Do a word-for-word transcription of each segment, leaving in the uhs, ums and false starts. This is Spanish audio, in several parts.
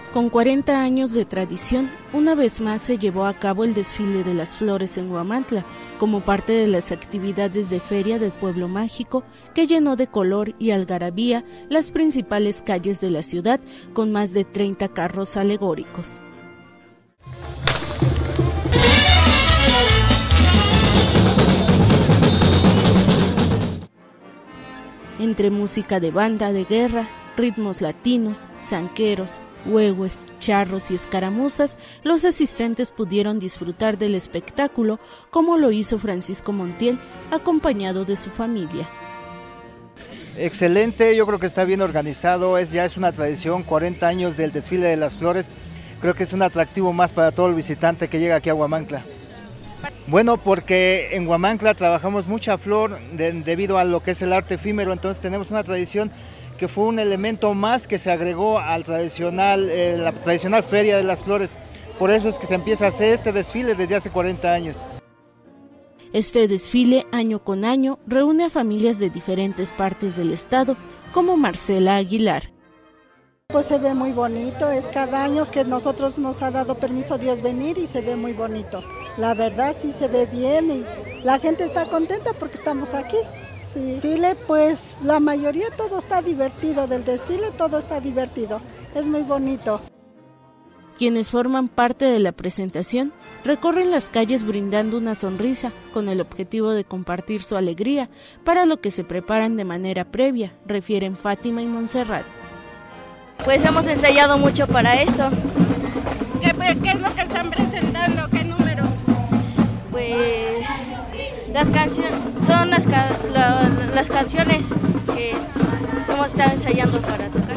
Con cuarenta años de tradición, una vez más se llevó a cabo el desfile de las flores en Huamantla, como parte de las actividades de feria del pueblo mágico, que llenó de color y algarabía las principales calles de la ciudad, con más de treinta carros alegóricos. Entre música de banda de guerra, ritmos latinos, zanqueros, huehues, charros y escaramuzas, los asistentes pudieron disfrutar del espectáculo, como lo hizo Francisco Montiel, acompañado de su familia. Excelente, yo creo que está bien organizado, es ya es una tradición, cuarenta años del desfile de las flores, creo que es un atractivo más para todo el visitante que llega aquí a Huamantla. Bueno, porque en Huamantla trabajamos mucha flor de, debido a lo que es el arte efímero, entonces tenemos una tradición que fue un elemento más que se agregó al tradicional, eh, la tradicional feria de las flores. Por eso es que se empieza a hacer este desfile desde hace cuarenta años. Este desfile, año con año, reúne a familias de diferentes partes del estado, como Marcela Aguilar. Pues se ve muy bonito, es cada año que nosotros nos ha dado permiso Dios venir y se ve muy bonito. La verdad sí se ve bien y la gente está contenta porque estamos aquí. Sí, desfile, pues la mayoría todo está divertido, del desfile todo está divertido, es muy bonito. Quienes forman parte de la presentación recorren las calles brindando una sonrisa con el objetivo de compartir su alegría, para lo que se preparan de manera previa, refieren Fátima y Montserrat. Pues hemos ensayado mucho para esto. ¿Qué, qué es lo que están presentando? ¿Qué números? Pues las canciones son las, la, las canciones que hemos estado ensayando para tocar.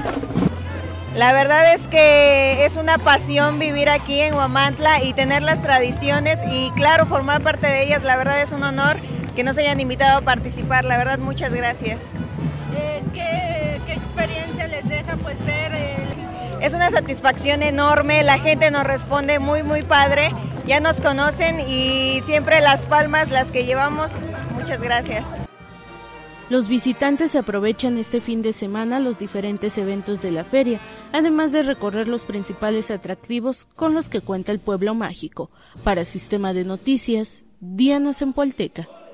La verdad es que es una pasión vivir aquí en Huamantla y tener las tradiciones y claro, formar parte de ellas. La verdad es un honor que nos hayan invitado a participar, la verdad muchas gracias. Eh, ¿qué, ¿Qué experiencia les deja pues ver el... Es una satisfacción enorme, la gente nos responde muy muy padre, ya nos conocen y siempre las palmas las que llevamos, muchas gracias. Los visitantes aprovechan este fin de semana los diferentes eventos de la feria, además de recorrer los principales atractivos con los que cuenta el pueblo mágico. Para Sistema de Noticias, Diana Zempolteca.